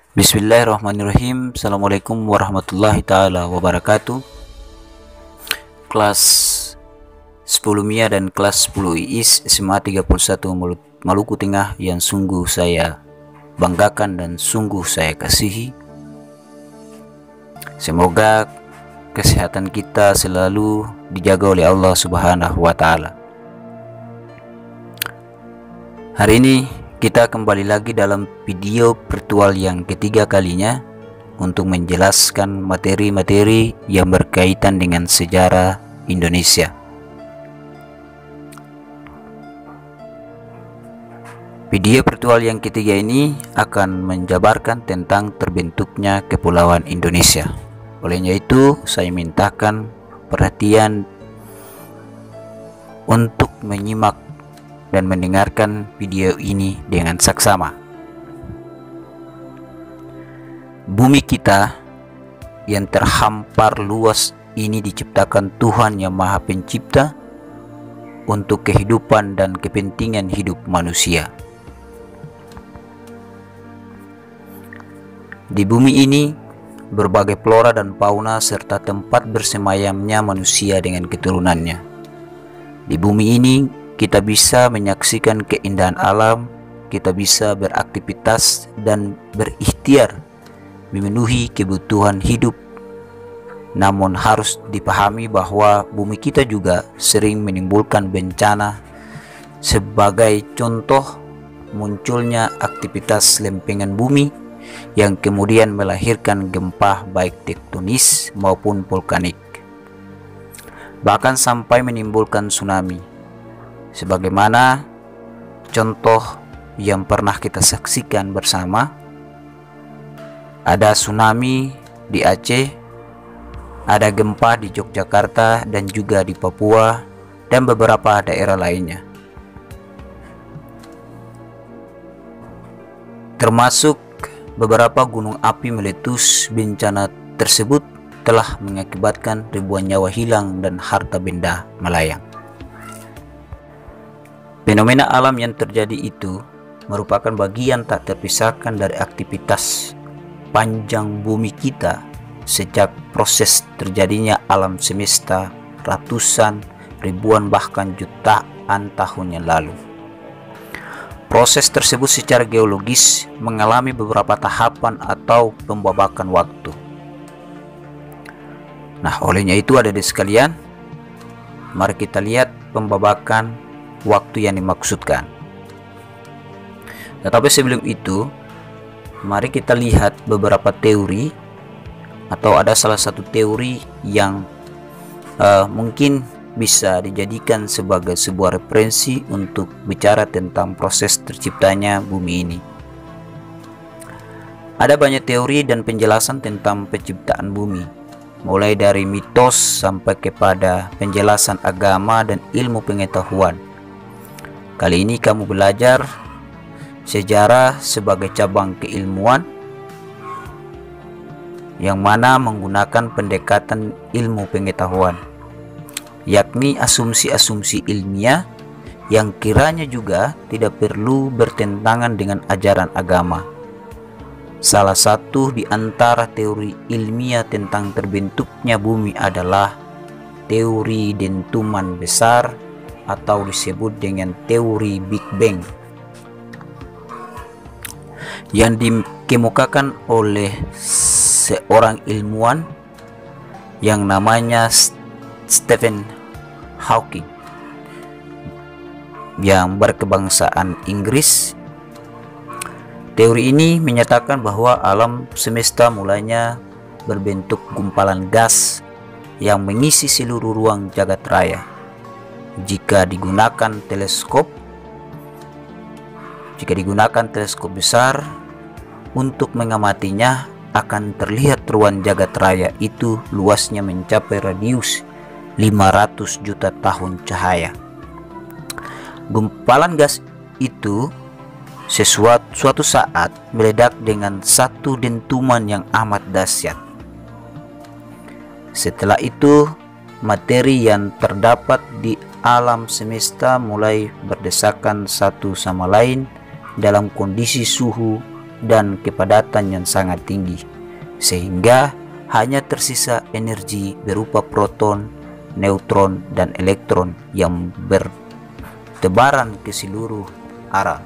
Bismillahirrahmanirrahim. Assalamualaikum warahmatullahi ta'ala wabarakatuh. Kelas 10 MIA dan kelas 10 IIS SMA 31 Maluku Tengah yang sungguh saya banggakan dan sungguh saya kasihi. Semoga kesehatan kita selalu dijaga oleh Allah Subhanahu wa Ta'ala. Hari ini kita kembali lagi dalam video virtual yang ketiga kalinya untuk menjelaskan materi-materi yang berkaitan dengan sejarah Indonesia. Video virtual yang ketiga ini akan menjabarkan tentang terbentuknya Kepulauan Indonesia. Olehnya itu, saya mintakan perhatian untuk menyimak dan mendengarkan video ini dengan saksama. Bumi kita yang terhampar luas ini diciptakan Tuhan Yang Maha Pencipta untuk kehidupan dan kepentingan hidup manusia. Di bumi ini berbagai flora dan fauna serta tempat bersemayamnya manusia dengan keturunannya. Di bumi ini kita bisa menyaksikan keindahan alam, kita bisa beraktivitas dan berikhtiar memenuhi kebutuhan hidup. Namun harus dipahami bahwa bumi kita juga sering menimbulkan bencana. Sebagai contoh, munculnya aktivitas lempengan bumi yang kemudian melahirkan gempa baik tektonis maupun vulkanik, bahkan sampai menimbulkan tsunami. Sebagaimana contoh yang pernah kita saksikan bersama, ada tsunami di Aceh, ada gempa di Yogyakarta dan juga di Papua dan beberapa daerah lainnya. Termasuk beberapa gunung api meletus. Bencana tersebut telah mengakibatkan ribuan nyawa hilang dan harta benda melayang. Fenomena alam yang terjadi itu merupakan bagian tak terpisahkan dari aktivitas panjang bumi kita sejak proses terjadinya alam semesta ratusan, ribuan bahkan jutaan tahun yang lalu. Proses tersebut secara geologis mengalami beberapa tahapan atau pembabakan waktu. Nah, olehnya itu adik-adik sekalian, mari kita lihat pembabakan waktu yang dimaksudkan. Tetapi sebelum itu, mari kita lihat beberapa teori, atau ada salah satu teori yang mungkin bisa dijadikan sebagai sebuah referensi untuk bicara tentang proses terciptanya bumi ini. Ada banyak teori dan penjelasan tentang penciptaan bumi, mulai dari mitos sampai kepada penjelasan agama dan ilmu pengetahuan. Kali ini kamu belajar sejarah sebagai cabang keilmuan yang mana menggunakan pendekatan ilmu pengetahuan, yakni asumsi-asumsi ilmiah yang kiranya juga tidak perlu bertentangan dengan ajaran agama. Salah satu di antara teori ilmiah tentang terbentuknya bumi adalah teori dentuman besar atau disebut dengan teori Big Bang, yang dikemukakan oleh seorang ilmuwan yang namanya Stephen Hawking yang berkebangsaan Inggris. Teori ini menyatakan bahwa alam semesta mulanya berbentuk gumpalan gas yang mengisi seluruh ruang jagat raya. Jika digunakan teleskop besar untuk mengamatinya, akan terlihat ruang jagat raya itu luasnya mencapai radius 500 juta tahun cahaya. Gumpalan gas itu suatu saat meledak dengan satu dentuman yang amat dahsyat. Setelah itu, materi yang terdapat di alam semesta mulai berdesakan satu sama lain dalam kondisi suhu dan kepadatan yang sangat tinggi, sehingga hanya tersisa energi berupa proton, neutron, dan elektron yang bertebaran ke seluruh arah.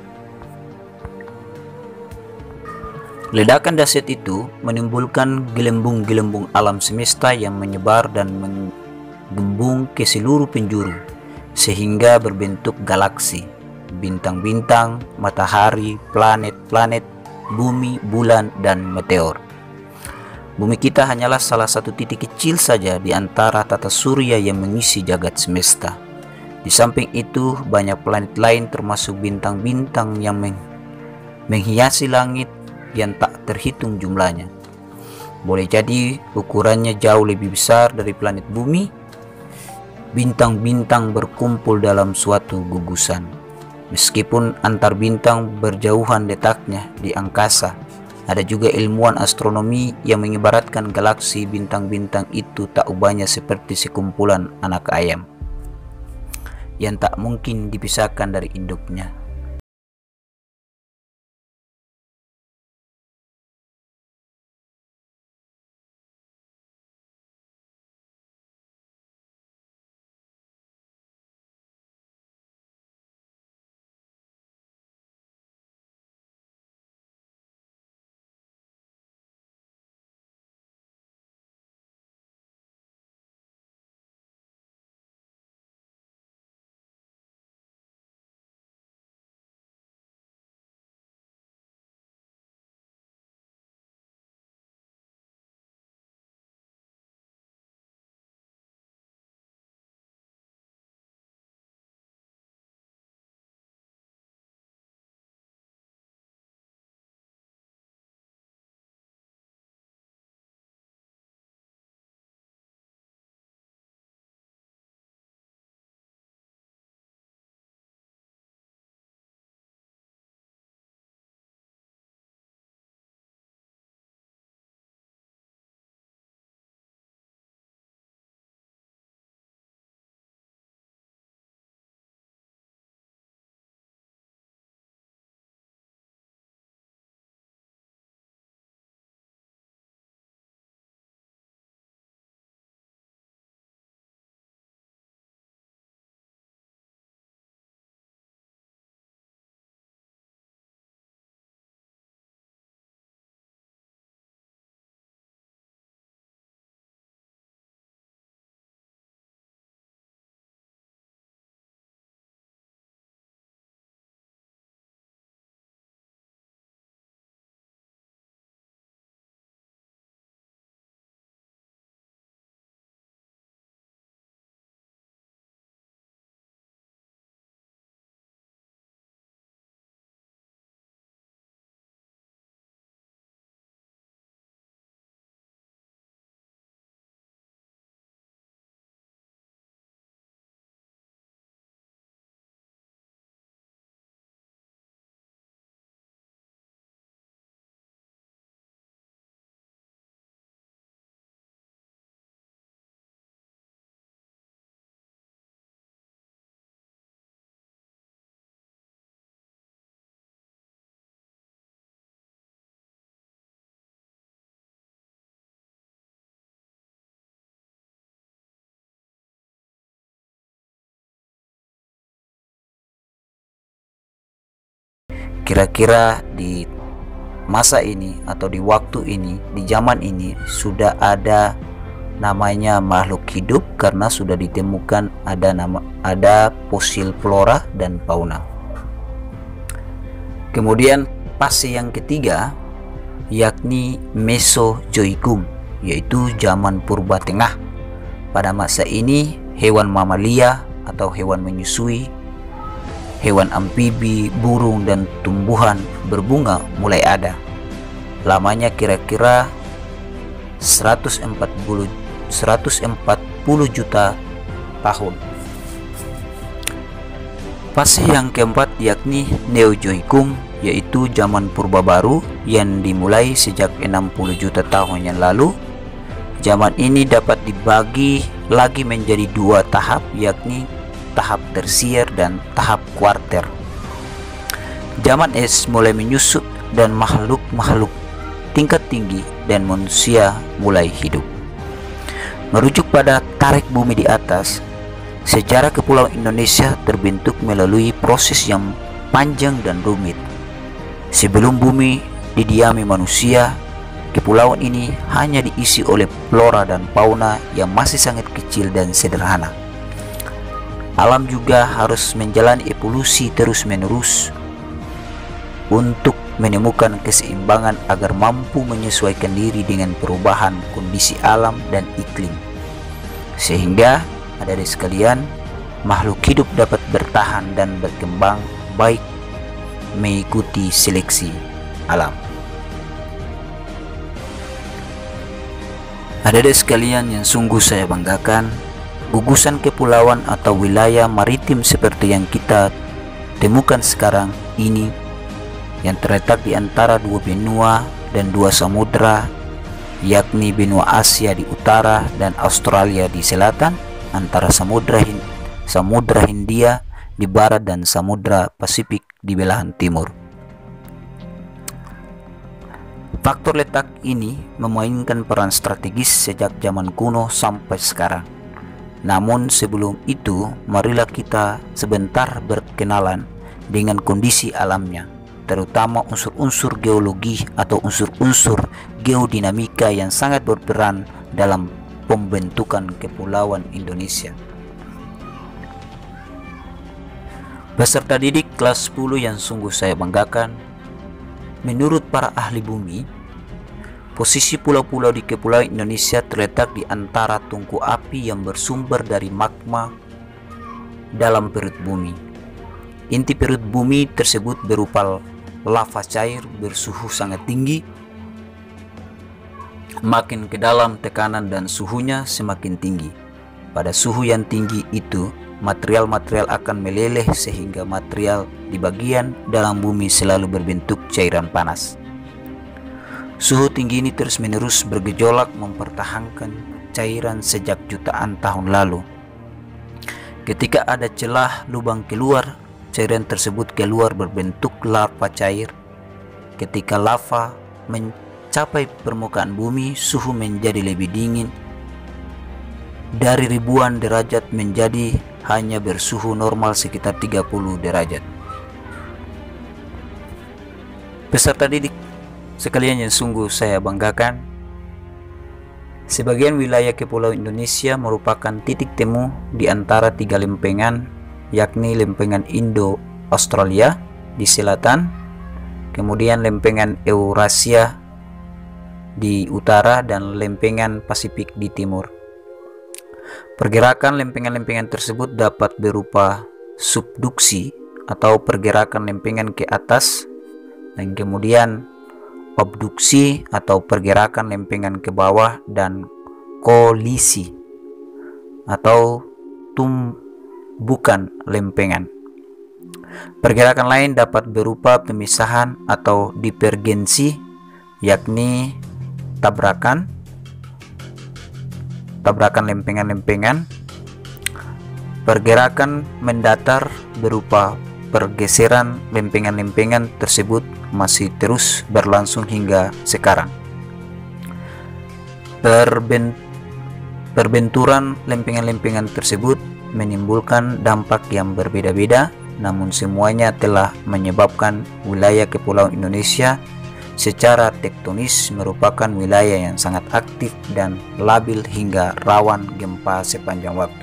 Ledakan dahsyat itu menimbulkan gelembung-gelembung alam semesta yang menyebar dan menggembung ke seluruh penjuru, sehingga berbentuk galaksi, bintang-bintang, matahari, planet-planet, bumi, bulan, dan meteor. Bumi kita hanyalah salah satu titik kecil saja di antara tata surya yang mengisi jagat semesta. Di samping itu, banyak planet lain termasuk bintang-bintang yang menghiasi langit yang tak terhitung jumlahnya. Boleh jadi ukurannya jauh lebih besar dari planet bumi. Bintang-bintang berkumpul dalam suatu gugusan. Meskipun antar bintang berjauhan letaknya di angkasa, ada juga ilmuwan astronomi yang mengibaratkan galaksi bintang-bintang itu tak ubahnya seperti sekumpulan anak ayam yang tak mungkin dipisahkan dari induknya. Kira-kira di masa ini atau di waktu ini, di zaman ini sudah ada namanya makhluk hidup karena sudah ditemukan ada fosil flora dan fauna. Kemudian fase yang ketiga yakni Mesozoikum, yaitu zaman purba tengah. Pada masa ini hewan mamalia atau hewan menyusui, hewan amfibi, burung, dan tumbuhan berbunga mulai ada. Lamanya kira-kira 140 juta tahun. Fase yang keempat yakni Neozoikum, yaitu zaman purba baru yang dimulai sejak 60 juta tahun yang lalu. Zaman ini dapat dibagi lagi menjadi dua tahap, yakni tahap tersier dan tahap kuarter. Zaman es mulai menyusut dan makhluk-makhluk tingkat tinggi dan manusia mulai hidup. Merujuk pada tarik bumi di atas, sejarah Kepulauan Indonesia terbentuk melalui proses yang panjang dan rumit. Sebelum bumi didiami manusia, kepulauan ini hanya diisi oleh flora dan fauna yang masih sangat kecil dan sederhana. Alam juga harus menjalani evolusi terus-menerus untuk menemukan keseimbangan agar mampu menyesuaikan diri dengan perubahan kondisi alam dan iklim. Sehingga, adik-adik sekalian, makhluk hidup dapat bertahan dan berkembang baik mengikuti seleksi alam. Adik-adik sekalian yang sungguh saya banggakan, gugusan kepulauan atau wilayah maritim seperti yang kita temukan sekarang ini, yang terletak di antara dua benua dan dua samudra, yakni benua Asia di utara dan Australia di selatan, antara Samudra Hindia di barat dan Samudra Pasifik di belahan timur. Faktor letak ini memainkan peran strategis sejak zaman kuno sampai sekarang. Namun sebelum itu, marilah kita sebentar berkenalan dengan kondisi alamnya, terutama unsur-unsur geologi atau unsur-unsur geodinamika yang sangat berperan dalam pembentukan Kepulauan Indonesia. Peserta didik kelas 10 yang sungguh saya banggakan, menurut para ahli bumi, posisi pulau-pulau di Kepulauan Indonesia terletak di antara tungku api yang bersumber dari magma dalam perut bumi. Inti perut bumi tersebut berupa lava cair bersuhu sangat tinggi. Makin ke dalam tekanan dan suhunya semakin tinggi. Pada suhu yang tinggi itu, material-material akan meleleh sehingga material di bagian dalam bumi selalu berbentuk cairan panas. Suhu tinggi ini terus-menerus bergejolak mempertahankan cairan sejak jutaan tahun lalu. Ketika ada celah lubang keluar, cairan tersebut keluar berbentuk lava cair. Ketika lava mencapai permukaan bumi, suhu menjadi lebih dingin. Dari ribuan derajat menjadi hanya bersuhu normal sekitar 30 derajat. Peserta didik sekalian yang sungguh saya banggakan, sebagian wilayah Kepulauan Indonesia merupakan titik temu di antara tiga lempengan, yakni lempengan Indo-Australia di selatan, kemudian lempengan Eurasia di utara, dan lempengan Pasifik di timur. Pergerakan lempengan-lempengan tersebut dapat berupa subduksi atau pergerakan lempengan ke atas, dan kemudian abduksi atau pergerakan lempengan ke bawah, dan kolisi atau tumbukan lempengan. Pergerakan lain dapat berupa pemisahan atau divergensi, yakni tabrakan lempengan-lempengan. Pergerakan mendatar berupa pergeseran lempengan-lempengan tersebut masih terus berlangsung hingga sekarang. Perbenturan lempengan-lempengan tersebut menimbulkan dampak yang berbeda-beda, namun semuanya telah menyebabkan wilayah Kepulauan Indonesia secara tektonis merupakan wilayah yang sangat aktif dan labil hingga rawan gempa sepanjang waktu.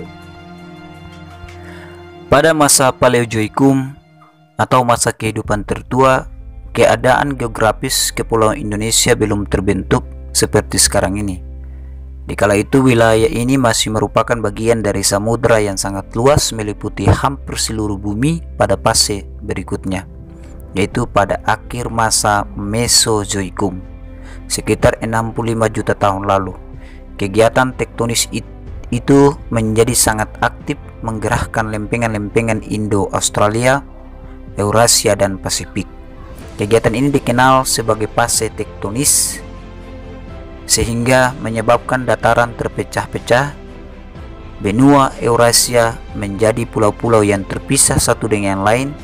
Pada masa Paleozoikum atau masa kehidupan tertua, keadaan geografis Kepulauan Indonesia belum terbentuk seperti sekarang ini. Dikala itu wilayah ini masih merupakan bagian dari samudra yang sangat luas meliputi hampir seluruh bumi pada fase berikutnya, yaitu pada akhir masa Mesozoikum, sekitar 65 juta tahun lalu. Kegiatan tektonis itu menjadi sangat aktif menggerakkan lempengan-lempengan Indo-Australia, Eurasia, dan Pasifik. Kegiatan ini dikenal sebagai fase tektonis, sehingga menyebabkan dataran terpecah-pecah. Benua Eurasia menjadi pulau-pulau yang terpisah satu dengan yang lain,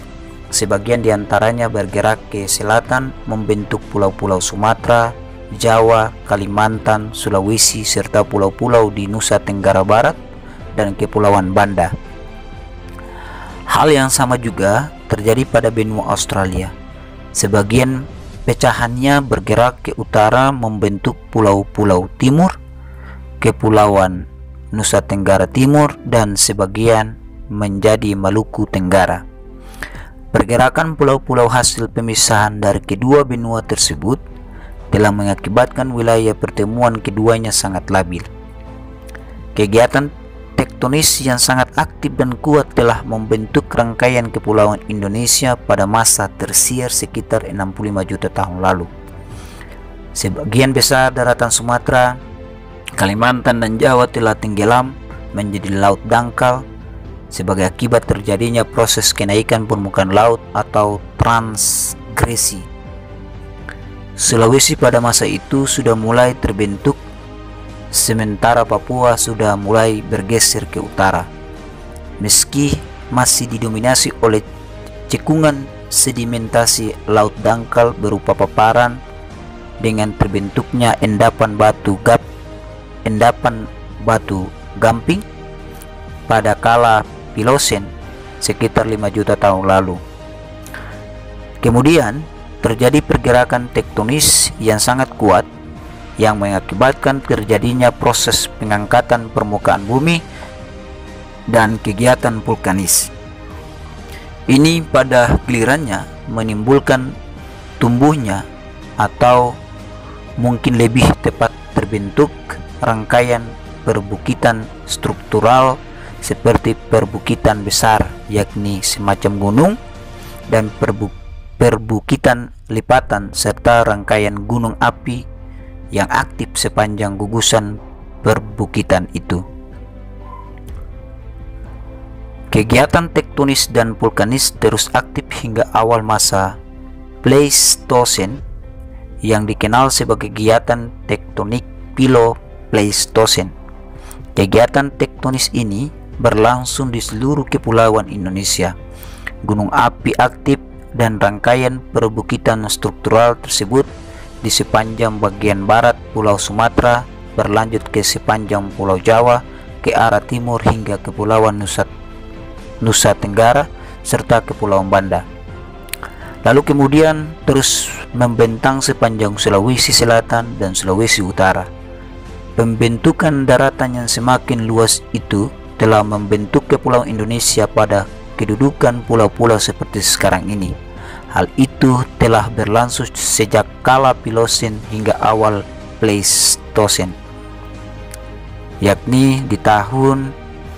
sebagian diantaranya bergerak ke selatan membentuk pulau-pulau Sumatera, Jawa, Kalimantan, Sulawesi, serta pulau-pulau di Nusa Tenggara Barat dan Kepulauan Banda. Hal yang sama juga terjadi pada benua Australia. Sebagian pecahannya bergerak ke utara membentuk pulau-pulau timur, Kepulauan Nusa Tenggara Timur, dan sebagian menjadi Maluku Tenggara. Pergerakan pulau-pulau hasil pemisahan dari kedua benua tersebut telah mengakibatkan wilayah pertemuan keduanya sangat labil. Kegiatan tektonis yang sangat aktif dan kuat telah membentuk rangkaian kepulauan Indonesia pada masa tersier sekitar 65 juta tahun lalu. Sebagian besar daratan Sumatera, Kalimantan, dan Jawa telah tenggelam menjadi laut dangkal sebagai akibat terjadinya proses kenaikan permukaan laut atau transgresi. Sulawesi pada masa itu sudah mulai terbentuk, sementara Papua sudah mulai bergeser ke utara. Meski masih didominasi oleh cekungan sedimentasi laut dangkal berupa paparan dengan terbentuknya endapan batu gamping pada kala Pilosen sekitar 5 juta tahun lalu. Kemudian terjadi pergerakan tektonis yang sangat kuat yang mengakibatkan terjadinya proses pengangkatan permukaan bumi dan kegiatan vulkanis. Ini pada gilirannya menimbulkan tumbuhnya atau mungkin lebih tepat terbentuk rangkaian perbukitan struktural seperti perbukitan besar, yakni semacam gunung, dan perbukitan lipatan serta rangkaian gunung api yang aktif sepanjang gugusan perbukitan itu. Kegiatan tektonis dan vulkanis terus aktif hingga awal masa Pleistosen yang dikenal sebagai kegiatan tektonik Pleistosen. Kegiatan tektonis ini berlangsung di seluruh kepulauan Indonesia. Gunung api aktif dan rangkaian perbukitan struktural tersebut di sepanjang bagian barat Pulau Sumatera berlanjut ke sepanjang Pulau Jawa ke arah timur hingga Kepulauan Nusa Tenggara serta Kepulauan Banda. Lalu kemudian terus membentang sepanjang Sulawesi Selatan dan Sulawesi Utara. Pembentukan daratan yang semakin luas itu telah membentuk Kepulauan Indonesia pada kedudukan pulau-pulau seperti sekarang ini. Hal itu telah berlangsung sejak kala Pilosen hingga awal Pleistosen, yakni di tahun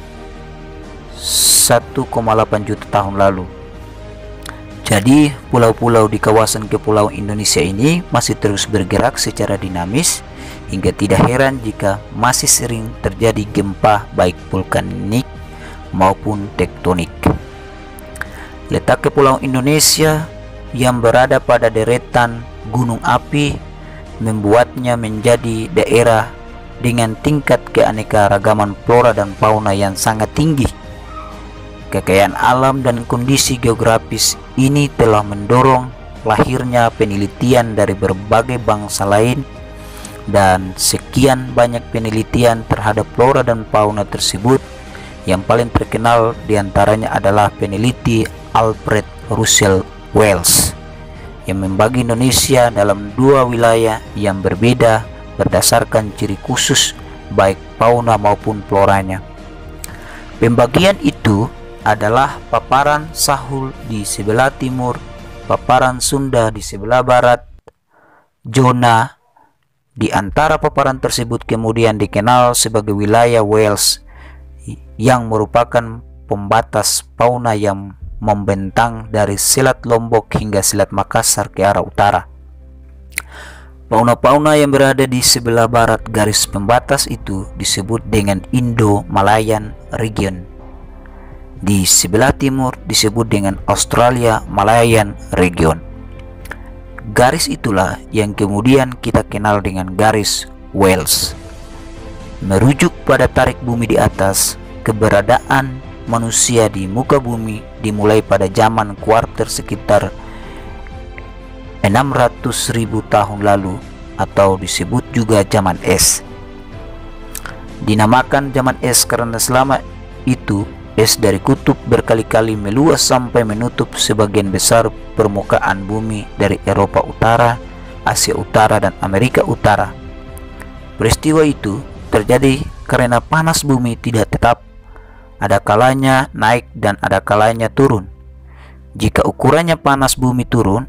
1,8 juta tahun lalu. Jadi pulau-pulau di kawasan Kepulauan Indonesia ini masih terus bergerak secara dinamis, hingga tidak heran jika masih sering terjadi gempa baik vulkanik maupun tektonik. Letak Kepulauan Indonesia yang berada pada deretan gunung api membuatnya menjadi daerah dengan tingkat keanekaragaman flora dan fauna yang sangat tinggi. Kekayaan alam dan kondisi geografis ini telah mendorong lahirnya penelitian dari berbagai bangsa lain, dan sekian banyak penelitian terhadap flora dan fauna tersebut. Yang paling terkenal diantaranya adalah peneliti Alfred Russel Wallace yang membagi Indonesia dalam dua wilayah yang berbeda berdasarkan ciri khusus baik fauna maupun floranya. Pembagian itu adalah paparan Sahul di sebelah timur, paparan Sunda di sebelah barat. Zona di antara paparan tersebut kemudian dikenal sebagai wilayah Wales yang merupakan pembatas fauna yang membentang dari Selat Lombok hingga Selat Makassar ke arah utara. Fauna-fauna yang berada di sebelah barat garis pembatas itu disebut dengan Indo-Malayan Region. Di sebelah timur disebut dengan Australia-Malayan Region. Garis itulah yang kemudian kita kenal dengan garis Wales. Merujuk pada tarik bumi di atas, keberadaan manusia di muka bumi dimulai pada zaman kuarter sekitar 600.000 tahun lalu, atau disebut juga zaman es. Dinamakan zaman es karena selama itu es dari kutub berkali-kali meluas sampai menutup sebagian besar permukaan bumi dari Eropa Utara, Asia Utara, dan Amerika Utara. Peristiwa itu terjadi karena panas bumi tidak tetap, ada kalanya naik dan ada kalanya turun. Jika ukurannya panas bumi turun,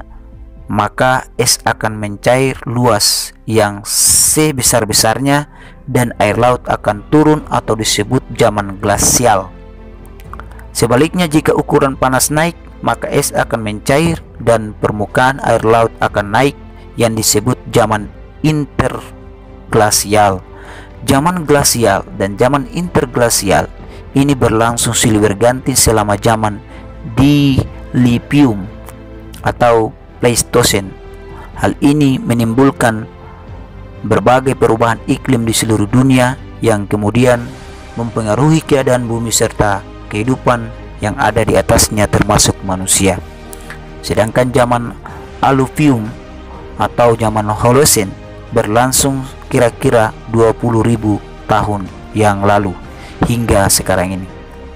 maka es akan mencair luas yang sebesar-besarnya dan air laut akan turun atau disebut zaman glasial. Sebaliknya, jika ukuran panas naik, maka es akan mencair dan permukaan air laut akan naik yang disebut zaman interglasial. Zaman glasial dan zaman interglasial ini berlangsung silih berganti selama zaman Dilithium atau Pleistosen. Hal ini menimbulkan berbagai perubahan iklim di seluruh dunia yang kemudian mempengaruhi keadaan bumi serta kehidupan yang ada di atasnya termasuk manusia. Sedangkan zaman Aluvium atau zaman Holosen berlangsung kira-kira 20.000 tahun yang lalu hingga sekarang ini.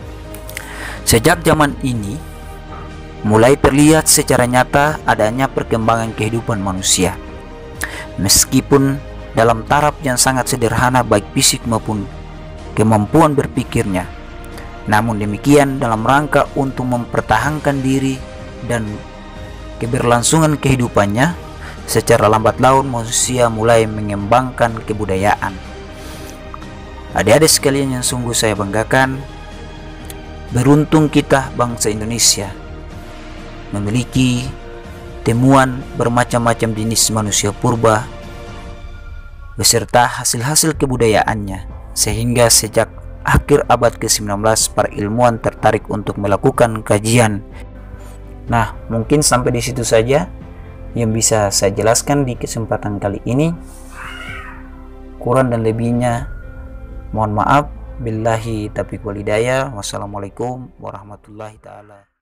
Sejak zaman ini mulai terlihat secara nyata adanya perkembangan kehidupan manusia. Meskipun dalam taraf yang sangat sederhana baik fisik maupun kemampuan berpikirnya, namun demikian dalam rangka untuk mempertahankan diri dan keberlangsungan kehidupannya, secara lambat laun manusia mulai mengembangkan kebudayaan. Adik-adik sekalian yang sungguh saya banggakan, beruntung kita bangsa Indonesia memiliki temuan bermacam-macam jenis manusia purba beserta hasil-hasil kebudayaannya, sehingga sejak akhir abad ke-19 para ilmuwan tertarik untuk melakukan kajian. Nah, mungkin sampai di situ saja yang bisa saya jelaskan di kesempatan kali ini. Kurang dan lebihnya mohon maaf. Billahi taufiq wal hidayah. Wassalamualaikum warahmatullahi taala